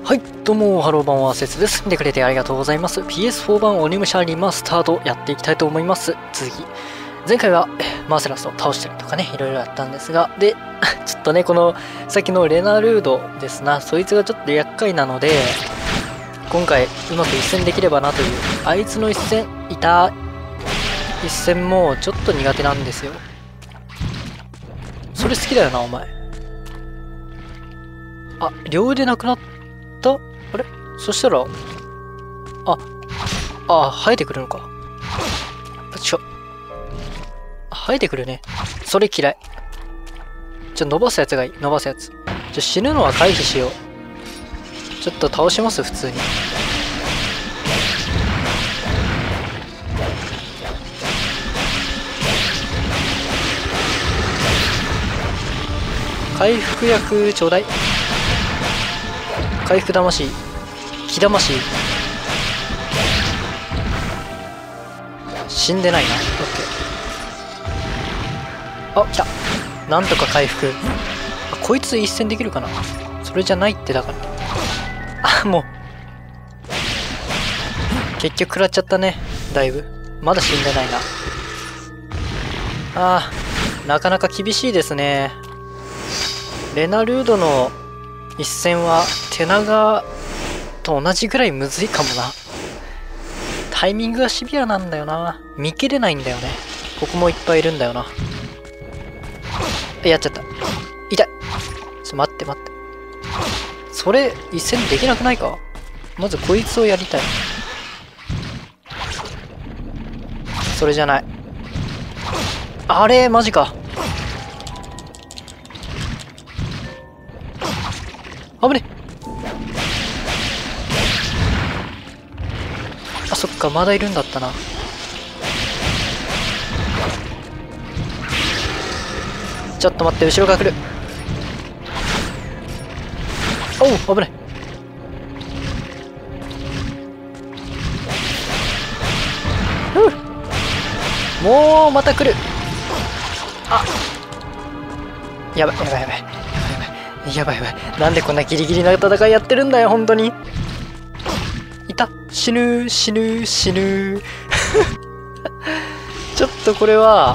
はい、どうも、ハロー版はせつです。見てくれてありがとうございます。PS4 版鬼武者リマスタードやっていきたいと思います。続き。前回はマーセラスを倒したりとかね、いろいろあったんですが、で、ちょっとね、この、さっきのレナルードですな、そいつがちょっと厄介なので、今回うまく一戦できればなという、あいつの一戦もちょっと苦手なんですよ。それ好きだよな、お前。あ、両腕なくなったあれそしたら、生えてくるのか。生えてくるね。それ嫌い。伸ばすやつがいい。伸ばすやつ。死ぬのは回避しよう。ちょっと倒します、普通に。回復薬ちょうだい。回復魂。気魂。死んでないな。オッケー。あ、来た。なんとか回復。こいつ一戦できるかな。それじゃないってだから。もう。結局食らっちゃったね。だいぶ。まだ死んでないな。なかなか厳しいですね。レナルードの一戦は手長と同じぐらいむずいかもな。タイミングがシビアなんだよな。見切れないんだよね。ここもいっぱいいるんだよな。やっちゃった。痛い。待って。それ一戦できなくないか。まずこいつをやりたい。それじゃない。あれマジか。危ね。そっか、まだいるんだったな。ちょっと待って、後ろが来る。おう、危ない。もうまた来る。やばい。なんでこんなギリギリな戦いやってるんだよ、本当に。いた。死ぬ。ちょっとこれは。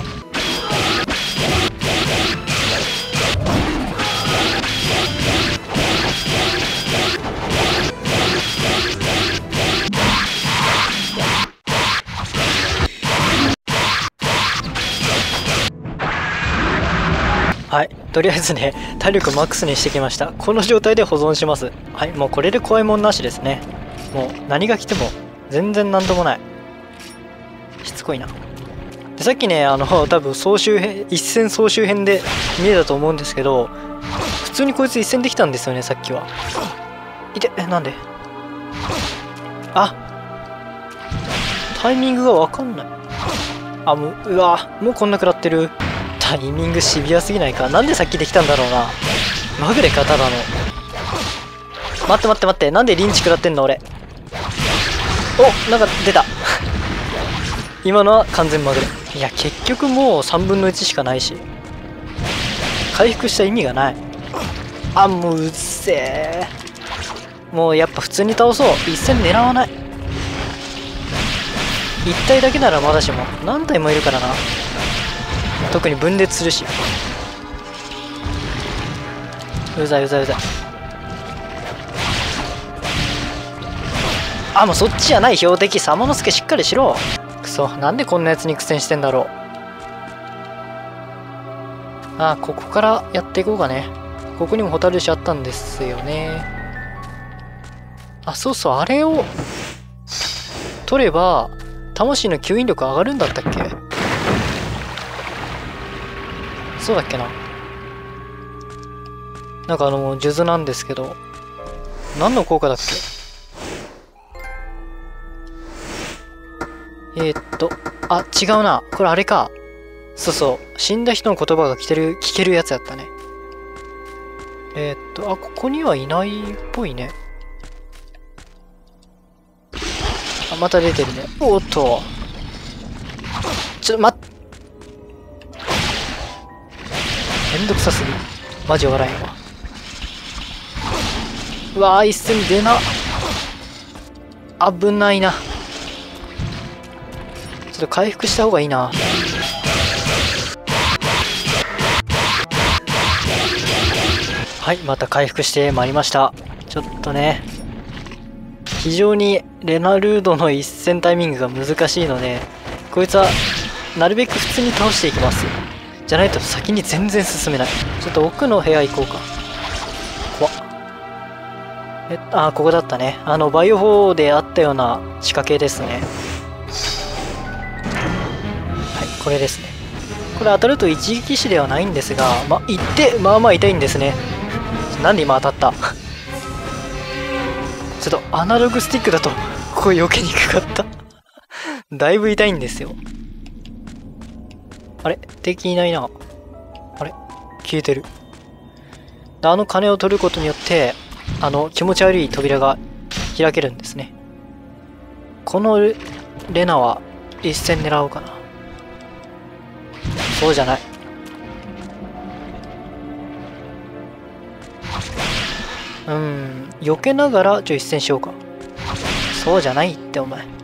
はい。とりあえずね、体力マックスにしてきました。この状態で保存します。はい。もうこれで怖いもんなしですね。もう何が来ても全然なんともない。しつこいな。でさっきね、多分総集編、一戦総集編で見えたと思うんですけど、普通にこいつ一戦できたんですよね、さっきは。なんでタイミングがわかんない。もうこんな食らってる。タイミングシビアすぎないか。なんでさっきできたんだろうな。まぐれか、ただの。待って。なんでリンチ食らってんの俺。なんか出た。今のは完全まぐれ。いや、結局もう3分の1しかないし。回復した意味がない。もううっせえ。もうやっぱ普通に倒そう。一戦狙わない。1体だけならまだしも。何体もいるからな。特に分裂するし。うざい。もうそっちじゃない。標的サモノスケしっかりしろ。くそ、なんでこんなやつに苦戦してんだろう。ここからやっていこうかね。ここにもホタルシあったんですよね。そう、あれを取れば魂の吸引力上がるんだったっけ。そうだっけな。なんか数珠なんですけど、何の効果だっけ。違うな。これあれか。そう。死んだ人の言葉が聞けるやつやったね。ここにはいないっぽいね。また出てるね。おっと。待って。めんどくさすぎ。マジ笑えんわ。 うわー、一戦出な。危ないな。ちょっと回復した方がいいな。はい、また回復してまいりました。ちょっとね、非常にレナルードの一戦タイミングが難しいので、こいつはなるべく普通に倒していきます。じゃないと先に全然進めない。ちょっと奥の部屋行こうか。怖っ。ここだったね。バイオ4であったような仕掛けですね。はい、これですね。これ当たると一撃死ではないんですが、いってまあまあ痛いんですね。なんで今当たったちょっとアナログスティックだとここ避けにくかっただいぶ痛いんですよ。あれ敵いないな。あれ消えてる。鐘を取ることによって気持ち悪い扉が開けるんですね。このレナは一戦狙おうかな。そうじゃない。避けながら一戦しようか。そうじゃないってお前。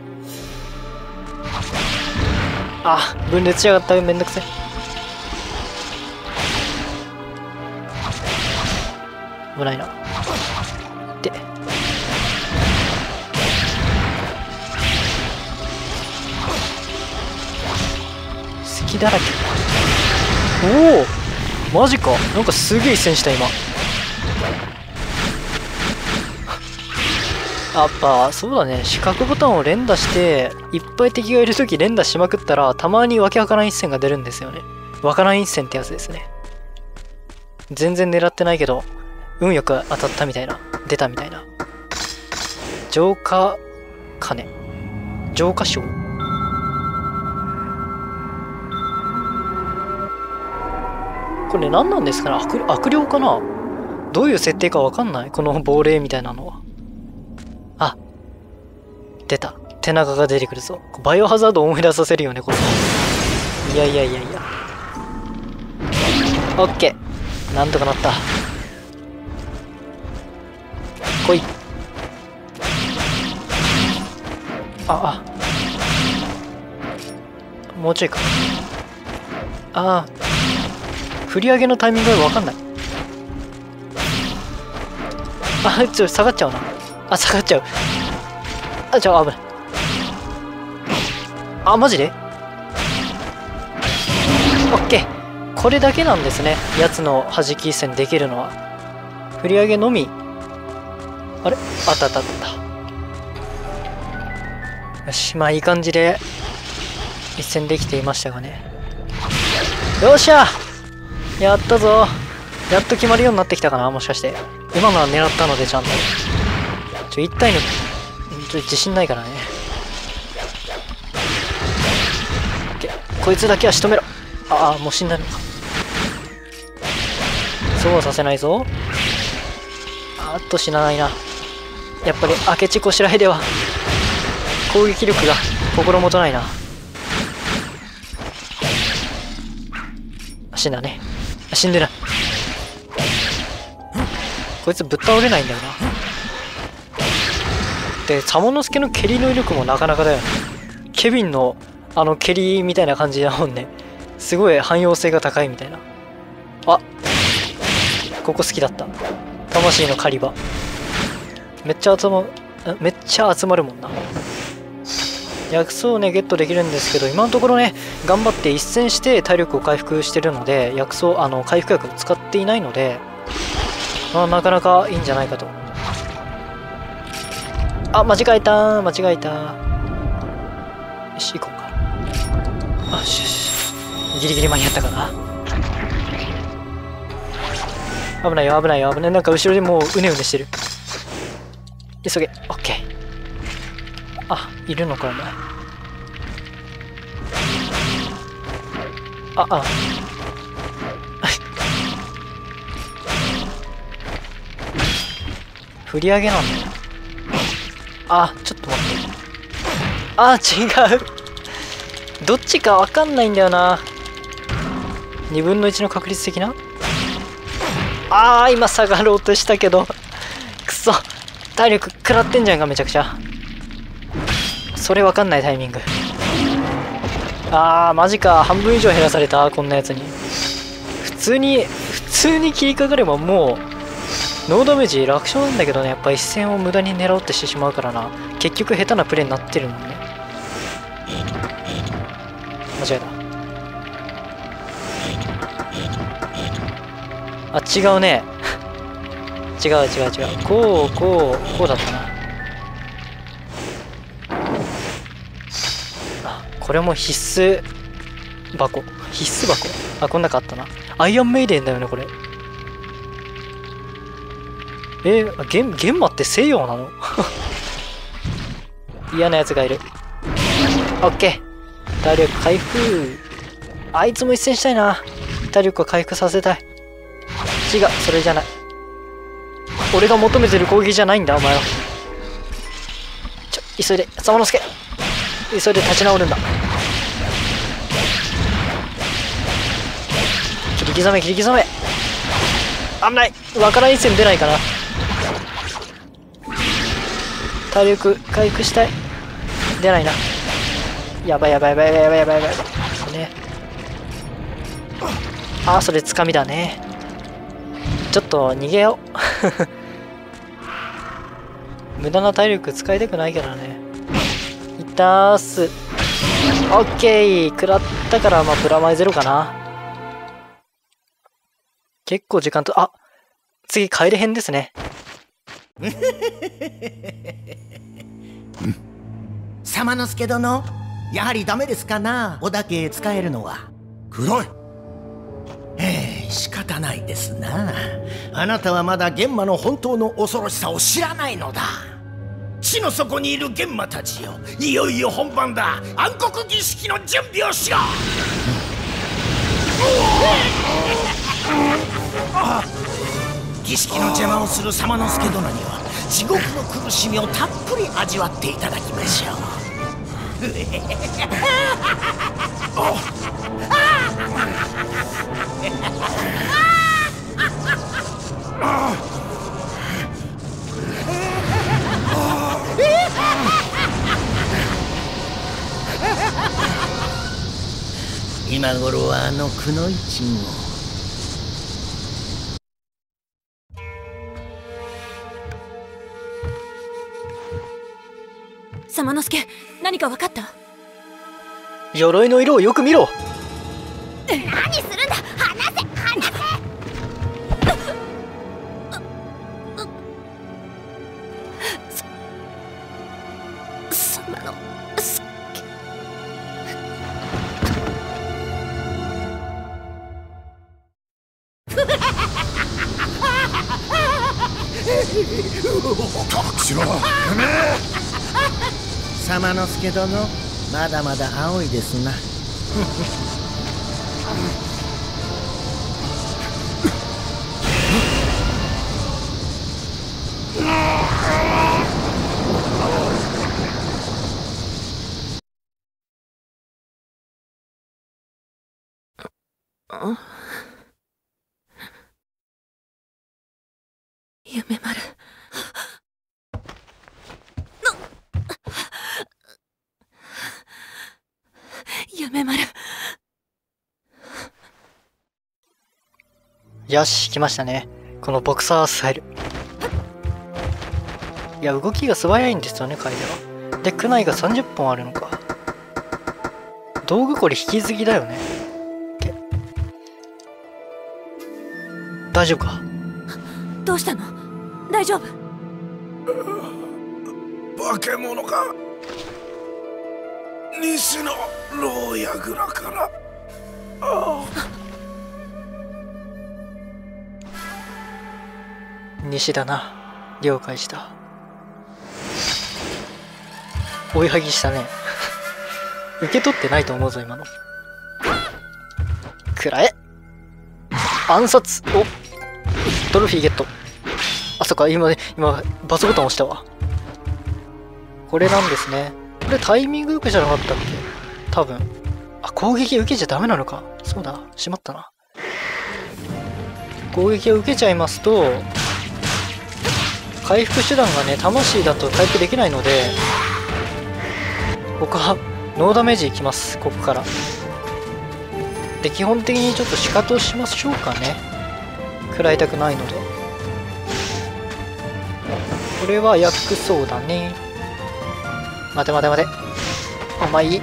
分裂しやがった。めんどくせえ。危ないな。で隙だらけ。おおマジか。なんかすげえ一戦した今。やっぱそうだね。四角ボタンを連打していっぱい敵がいる時連打しまくったらたまにわけわからん一戦が出るんですよね。わからん一戦ってやつですね。全然狙ってないけど運よく当たったみたいな、出たみたいな。浄化鐘、浄化章。これ何なんですかね。悪霊かな。どういう設定かわかんない。この亡霊みたいなのは。出た。手長が出てくるぞ。バイオハザードを思い出させるよねこれ。いや。オッケー、なんとかなった。来い。もうちょいか。振り上げのタイミングが分かんない。下がっちゃうな。下がっちゃう。危ない。マジでオッケー。これだけなんですね。やつの弾き一戦できるのは。振り上げのみ。あれあった。よし、いい感じで一戦できていましたがね。よっしゃやったぞ。やっと決まるようになってきたかな。もしかして今のは狙ったのでちゃんと。1対の自信ないからね。こいつだけは仕留めろ。もう死んだのか。そうはさせないぞ。死なないな。やっぱり明智こしらえでは攻撃力が心もとないな。死んだね。死んでない。こいつぶっ倒れないんだよな。で左門助の蹴りの威力もなかなかだよね。ケビンの蹴りみたいな感じだもんね。すごい汎用性が高いみたいな。ここ好きだった。魂の狩り場。めっちゃ集まるもんな。薬草をねゲットできるんですけど、今のところね頑張って一戦して体力を回復してるので、薬草回復薬を使っていないので、なかなかいいんじゃないかと。間違えた。よし行こうか。ギリギリ間に合ったかな。危ないよ。なんか後ろでもううねうねしてる。急げ。オッケー。いるのかお前。振り上げなんだよ。ちょっと待って。違う。どっちかわかんないんだよな。2分の1の確率的な。今下がろうとしたけどくそ、体力食らってんじゃんかめちゃくちゃ。それわかんないタイミング。マジか。半分以上減らされた、こんなやつに。普通に切りかかればもうノーダメージ楽勝なんだけどね。やっぱ一戦を無駄に狙おうってしてしまうからな。結局下手なプレーになってるもんね。間違えた。違うね。違う。こうだったな。これも必須箱。こん中あったな。アイアンメイデンだよね、これ。玄馬って西洋なの？嫌なやつがいる。オッケー。体力回復。あいつも一戦したいな。体力を回復させたい。違う、それじゃない。俺が求めてる攻撃じゃないんだ、お前は。急いで、サマノスケ。急いで立ち直るんだ。切り刻め。危ない。わからん一戦出ないかな。体力回復したい。出ないな。やばいね。それつかみだね。ちょっと逃げよう。無駄な体力使いたくないからね。いったーす。オッケー。食らったからプラマイゼロかな。結構時間と、次帰れへんですね。 サマノスケ殿、やはりダメですかな、おだけ使えるのは。 黒い。 仕方ないですな。あなたはまだ玄馬の本当の恐ろしさを知らないのだ。地の底にいる玄馬たちよ、いよいよ本番だ。暗黒儀式の準備をしろ。儀式の邪魔をするサマノスケ殿には地獄の苦しみをたっぷり味わっていただきましょう。今頃はあのくのいちも。 サマノスケ、何か分かった？ 鎧の色をよく見ろ。 何するんだ。離せ。サマノスケ。 サマノスケ殿、まだまだ青いですな。 夢丸。夢丸。 よし、来ましたね。このボクサースタイル。いや、動きが素早いんですよね、楓は。で、区内が30本あるのか。道具これ引き継ぎだよね。大丈夫か？ どうしたの？大丈夫？ 化け物が西の牢屋蔵から。 西だな。了解した。追いはぎしたね。受け取ってないと思うぞ今の。くらえ。暗殺。お、トロフィーゲット。あ、そっか、今バツボタン押したわ。これなんですね。これタイミングよくじゃなかったっけ？多分。あ、攻撃受けちゃダメなのか。そうだ、しまったな。攻撃を受けちゃいますと回復手段がね魂だと回復できないので、僕はノーダメージいきます。ここからで基本的にちょっと仕方をしましょうかね。食らいたくないので。これは薬草だね。待て待て待て、あ、まあいい。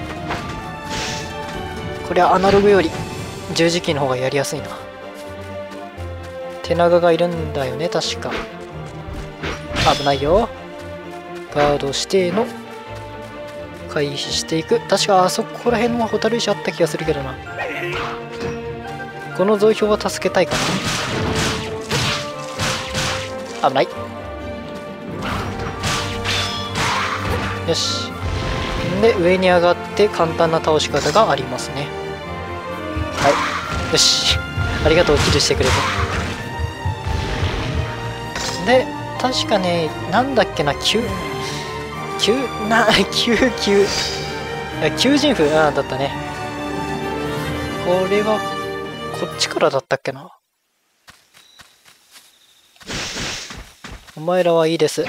これはアナログより十字キーの方がやりやすいな。手長がいるんだよね確か。危ないよ。ガードしての回避していく。確かあそこら辺のホタル石あった気がするけどな。この増票は助けたいかな。危ない。よし。で上に上がって簡単な倒し方がありますね。はい、よし。ありがとう、キルしてくれて。で確かね、なんだっけな、求人符だったね。これはこっちからだったっけな。お前らはいいです。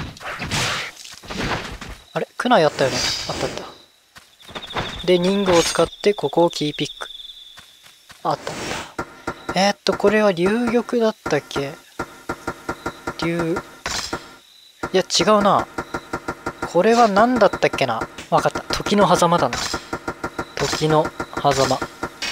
あれクナやったよね。あったあった。で人具を使ってここをキーピック。あったあった。これは龍玉だったっけ。いや違うな。これは何だったっけな。わかった。時の狭間だな。時の狭間。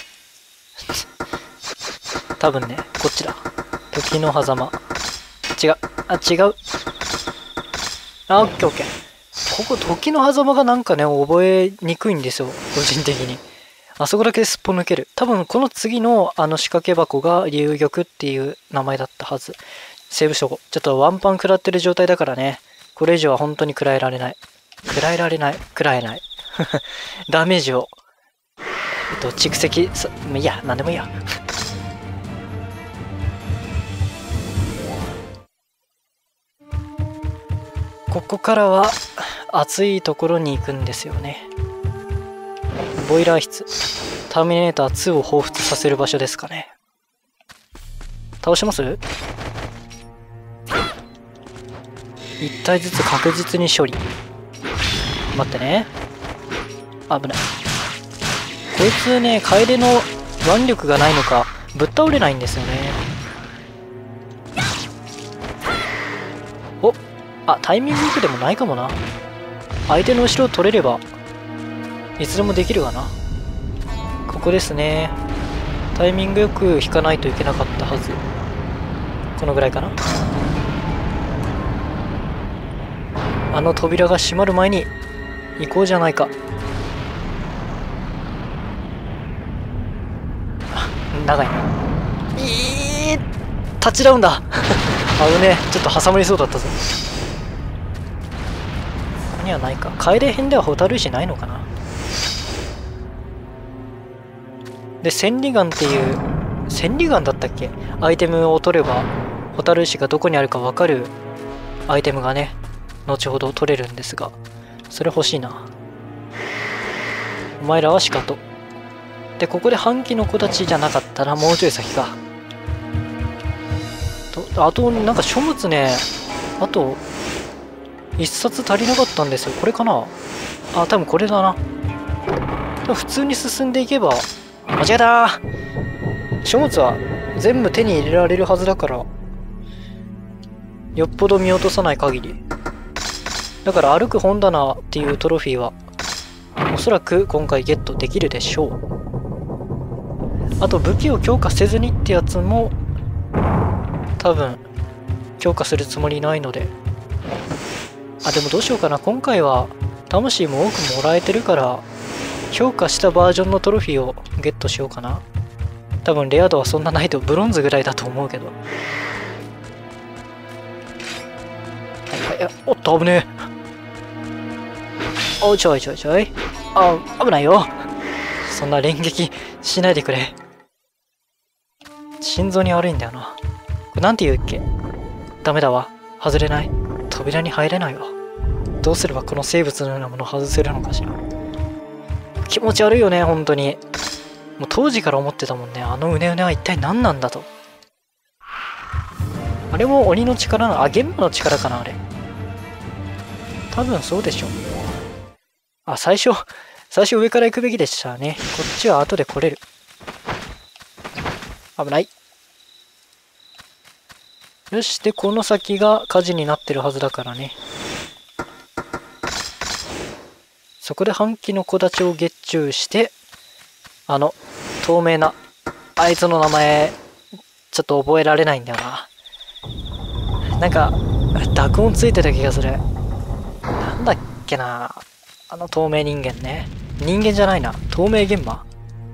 多分ね、こっちだ。時の狭間。違う。あ、違う。あ、オッケーオッケー。ここ、時の狭間がなんかね、覚えにくいんですよ。個人的に。あそこだけですっぽ抜ける。多分この次の仕掛け箱が龍玉っていう名前だったはず。セーブしとこう。ちょっとワンパン食らってる状態だからね。これ以上は本当に食らえられない。食らえない。ダメージを、蓄積いや、なんでもいいや。ここからは暑いところに行くんですよね。ボイラー室。ターミネーター2を彷彿させる場所ですかね。倒します？ 1 体ずつ確実に処理。待ってね。危ない。こいつね、楓の腕力がないのかぶっ倒れないんですよね。お、あ、タイミングよくでもないかもな。相手の後ろを取れればいつでもできるかな。ここですね。タイミングよく引かないといけなかったはず。このぐらいかな。あの扉が閉まる前に行こうじゃないか。長いな。タッチダウンだ。危ねえ。ちょっと挟まりそうだったぞ。ここにはないか。楓編ではホタル石ないのかな。で千里眼っていう千里眼だったっけ、アイテムを取ればホタル石がどこにあるか分かるアイテムがね、後ほど取れるんですが、それ欲しいな。お前らはシカトで、ここで半旗の子たちじゃなかったらもうちょい先か。あとなんか書物ね、あと1冊足りなかったんですよ。これかなあ、多分これだな。多分普通に進んでいけば、間違えた。書物は全部手に入れられるはずだから、よっぽど見落とさない限り。だから歩く本棚っていうトロフィーはおそらく今回ゲットできるでしょう。あと武器を強化せずにってやつも多分強化するつもりないので。あ、でもどうしようかな。今回は魂も多くもらえてるから強化したバージョンのトロフィーをゲットしようかな。多分レア度はそんなないとブロンズぐらいだと思うけど。はいはい、おっと危ねえ。おいちょいちょいちょい。あ、危ないよ。そんな連撃しないでくれ。心臓に悪いんだよな。これなんて言うっけ。ダメだわ。外れない。扉に入れないわ。どうすればこの生物のようなものを外せるのかしら。気持ち悪いよね、本当に。もう当時から思ってたもんね。あのうねうねは一体何なんだと。あれも鬼の力な、あ、玄馬の力かな、あれ。 多分そうでしょ。あ、最初上から行くべきでしたね。こっちは後で来れる。危ない。よし、で、この先が火事になってるはずだからね。そこで半旗の木立をゲッチューして、透明な、あいつの名前、ちょっと覚えられないんだよな。なんか、濁音ついてた気がする。なんだっけな。透明人間ね。人間じゃないな。透明現場。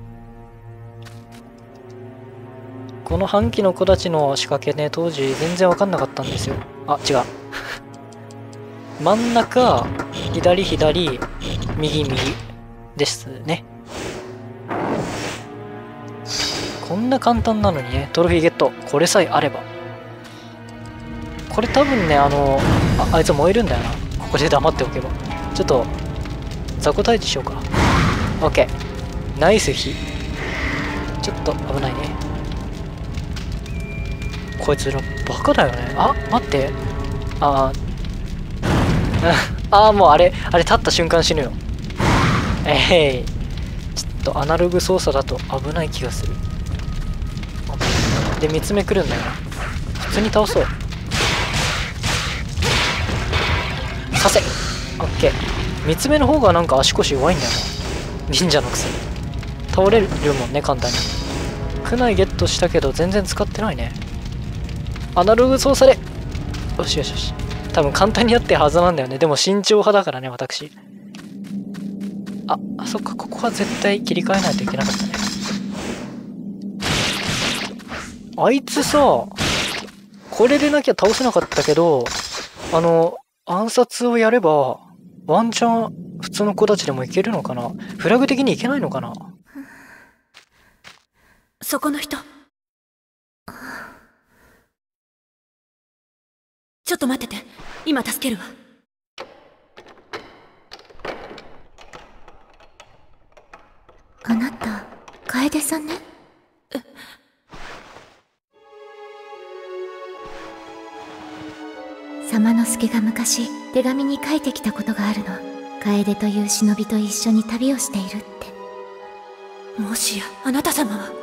この半旗の木立の仕掛けね、当時全然わかんなかったんですよ。あ、違う。真ん中、左、右ですね。こんな簡単なのにね、トロフィーゲット。これさえあれば。これ多分ね、あいつ燃えるんだよな。ここで黙っておけば。ちょっと、雑魚退治しようか。オッケー。ナイス火。ちょっと危ないね。こいつらバカだよね。あ、待って。ああ、もうあれ立った瞬間死ぬよ。ちょっとアナログ操作だと危ない気がする。で、3つ目来るんだよな。普通に倒そう。させ。オッケー。3つ目の方がなんか足腰弱いんだよな。忍者のくせに。倒れるもんね、簡単に。区内ゲットしたけど全然使ってないね。アナログ操作で。よしよしよし。多分簡単にやってるはずなんだよね。でも慎重派だからね、私。あ、そっか、ここは絶対切り替えないといけなかったね。あいつさ、これでなきゃ倒せなかったけど、暗殺をやれば、ワンチャン普通の子たちでもいけるのかな。フラグ的にいけないのかな。 そこの人。ちょっと待ってて。今助けるわ。 あなた、楓さんね。左馬之助が昔手紙に書いてきたことがあるの。楓という忍びと一緒に旅をしているって。 もしやあなた様は。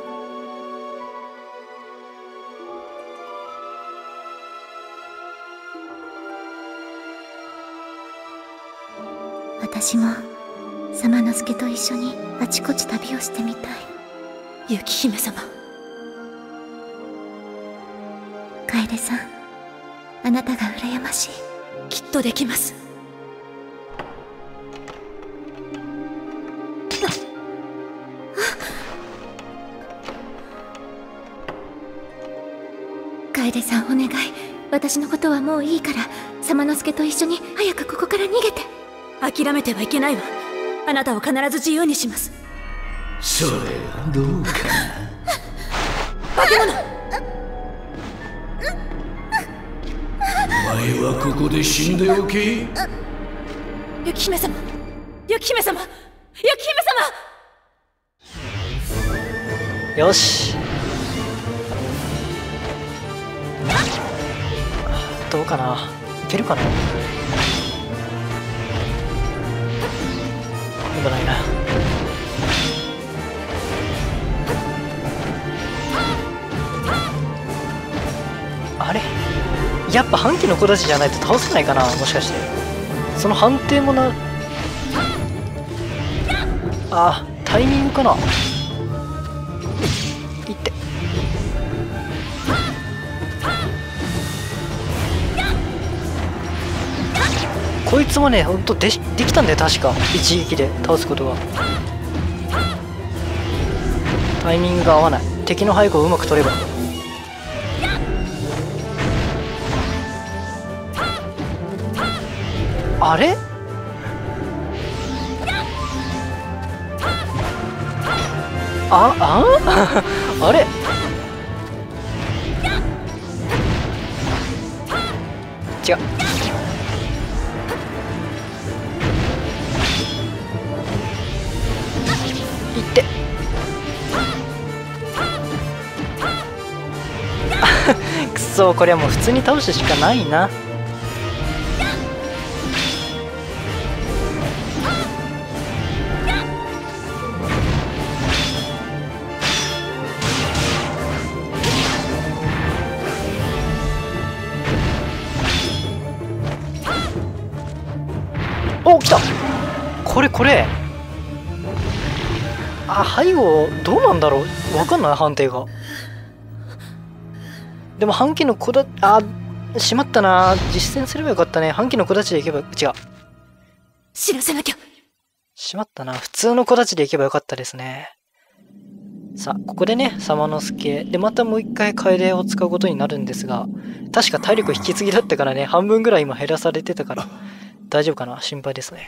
私も左馬之助と一緒にあちこち旅をしてみたい。 雪姫様。 楓さん、あなたが羨ましい。 きっとできます。 楓さん、お願い。私のことはもういいから左馬之助と一緒に早くここから逃げて。 諦めてはいけないわ。あなたを必ず自由にします。 それはどうかな。 化け物。 お前はここで死んでおけ。 雪姫様、雪姫様、雪姫様。 よし。どうかな。いけるかな。危ないな。あれ、やっぱ半旗の子たちじゃないと倒せないかな。もしかしてその判定もな。あ、タイミングかな。いって。こいつもね、ほんとできたんだよ確か。一撃で倒すことが。タイミングが合わない。敵の背後をうまく取れば。あれあれ違う。いってくそ、これはもう普通に倒すしかないな。 お、来た。これ背後どうなんだろう、わかんない、判定が。でも半期の子だ、しまったな。実践すればよかったね。半期の子たちでいけば、違う、 知らせなきゃ。 しまったな。普通の子たちでいけばよかったですね。さあ、ここでね、サマノスケでまたもう一回楓を使うことになるんですが、確か体力引き継ぎだったからね、半分ぐらい今減らされてたから大丈夫かな、心配ですね。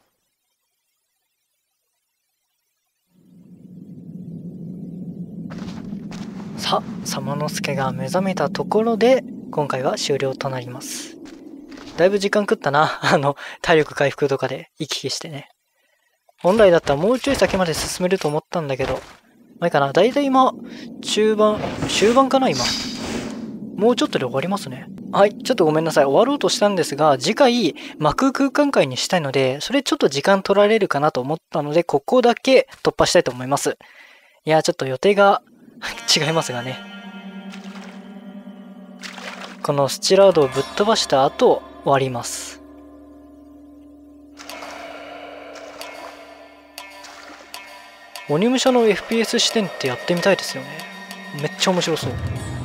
さあ、サマノスケが目覚めたところで今回は終了となります。だいぶ時間食ったな。体力回復とかで行き来してね。本来だったらもうちょい先まで進めると思ったんだけど、まあいいかな。だいたい今、終盤かな今。もうちょっとで終わりますね。はい、ちょっとごめんなさい。終わろうとしたんですが、次回、幕空間会にしたいので、それちょっと時間取られるかなと思ったので、ここだけ突破したいと思います。いや、ちょっと予定が違いますがね。このスチラードをぶっ飛ばした後、終わります。鬼武者の FPS 視点ってやってみたいですよね。めっちゃ面白そう。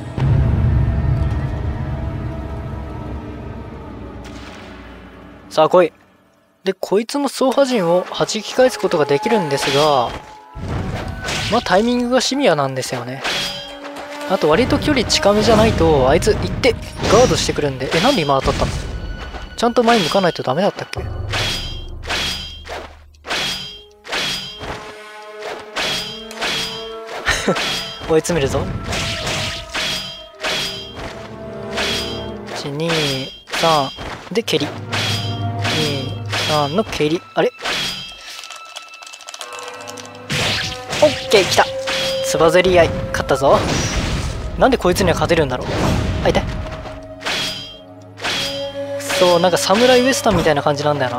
さあ来い。で、こいつも走破陣を弾き返すことができるんですが、まあタイミングがシビアなんですよね。あと割と距離近めじゃないと、あいつ行ってガードしてくるんで。なんで今当たったの？ちゃんと前向かないとダメだったっけ？追い詰めるぞ。1、2、3で蹴り。2、3の蹴り。あれ？オッケー、来た。つばぜり合い。勝ったぞ。なんでこいつには勝てるんだろう。あ、痛い。くそ、なんかサムライウエスタンみたいな感じなんだよな。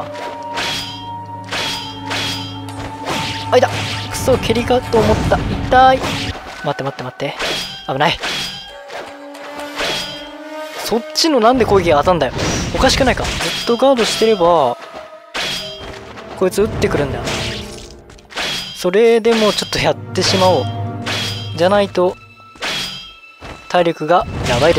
あ、痛い。くそ、蹴りかと思った。痛い。待って危ない。そっちのなんで攻撃が当たんだよ。おかしくないか。ずっとガードしてればこいつ撃ってくるんだよな。それでもちょっとやってしまおう。じゃないと体力がやばいです。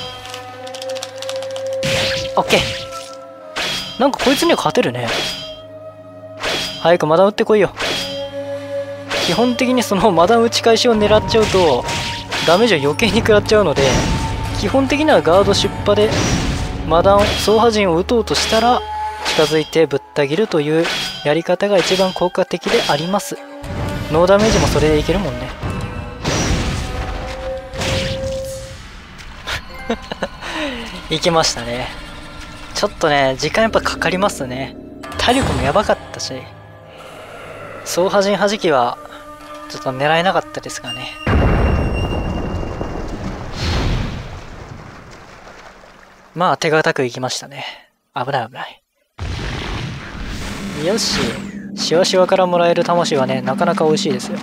オッケー。なんかこいつには勝てるね。早くマダン撃ってこいよ。基本的にそのマダン打ち返しを狙っちゃうとダメージを余計に食らっちゃうので、基本的にはガード出破でマダン走破陣を撃とうとしたら近づいてぶった切るというやり方が一番効果的であります。ノーダメージもそれでいけるもんね。いけましたね。ちょっとね時間やっぱかかりますね。体力もやばかったし、走破陣弾きはちょっと狙えなかったですがね。まあ手堅くいきましたね。危ない。よし、シワシワからもらえる魂はねなかなか美味しいですよ。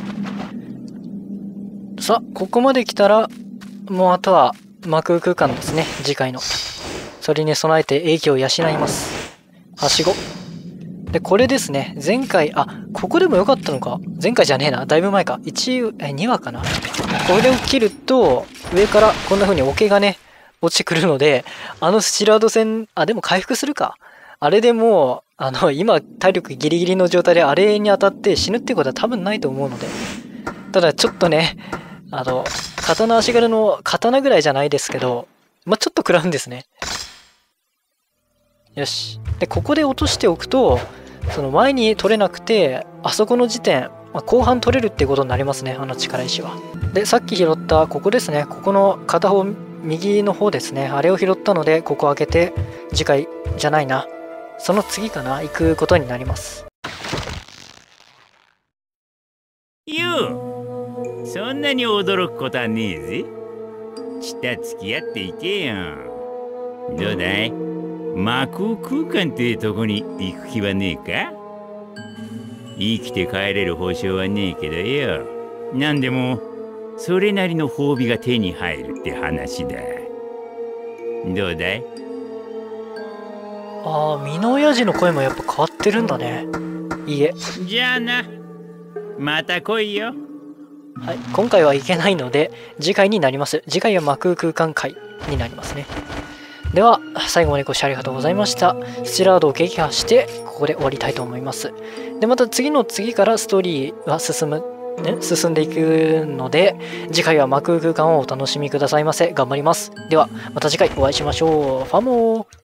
さあここまで来たらもうあとは幕空間ですね。次回のそれに備えて影響を養います。はしごで、これですね。前回、ここでもよかったのか。前回じゃねえな。だいぶ前か。2話かな。これを切ると、上からこんな風に桶がね、落ちてくるので、スチラード戦、でも回復するか。あれでもう、今、体力ギリギリの状態であれに当たって死ぬってことは多分ないと思うので。ただ、ちょっとね、刀足軽の刀ぐらいじゃないですけど、ちょっと食らうんですね。よし。で、ここで落としておくと、その前に取れなくて、あそこの時点、後半取れるってことになりますね、力石は。で、さっき拾った、ここですね。ここの片方、右の方ですね。あれを拾ったので、ここ開けて、次回、じゃないな。その次かな、行くことになります。 よう、そんなに驚くことはねえぜ。ちった付き合っていけよ。どうだい？魔空空間ってとこに行く気はねえか？生きて帰れる保証はねえけどよ。なんでもそれなりの褒美が手に入るって話だ。どうだい？ ああ、身の親父の声もやっぱ変わってるんだね。いいえ。 じゃあな、また来いよ。 はい、今回はいけないので次回になります。次回は魔空空間会になりますね。では最後までご視聴ありがとうございました。スチラードを撃破してここで終わりたいと思います。でまた次からストーリーは進んでいくので、次回は魔空空間をお楽しみくださいませ。頑張ります。ではまた次回お会いしましょう。ファモー。